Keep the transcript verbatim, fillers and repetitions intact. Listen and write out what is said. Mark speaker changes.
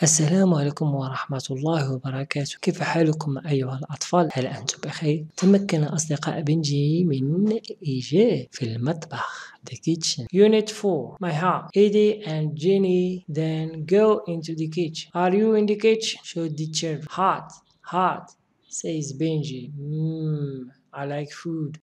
Speaker 1: السلام عليكم ورحمة الله وبركاته. كيف حالكم أيها الأطفال؟ هل أنتم بخير؟ تمكن أصدقاء بنجي من إيجاد في المطبخ the kitchen. Unit four. My heart. Eddie and Jenny then go into the kitchen. Are you in the kitchen? Should the children. Hot, hot, says Benji. Mmm, I like food.